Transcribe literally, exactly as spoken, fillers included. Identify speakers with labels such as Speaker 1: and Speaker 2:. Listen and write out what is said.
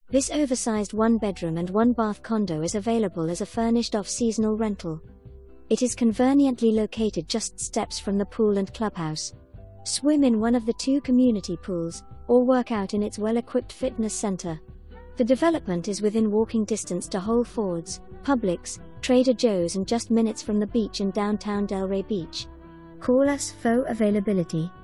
Speaker 1: This oversized one-bedroom and one-bath condo is available as a furnished off-seasonal rental. It is conveniently located just steps from the pool and clubhouse. Swim in one of the two community pools, or work out in its well-equipped fitness center. The development is within walking distance to Whole Foods, Publix, Trader Joe's and just minutes from the beach in downtown Delray Beach. Call us for availability.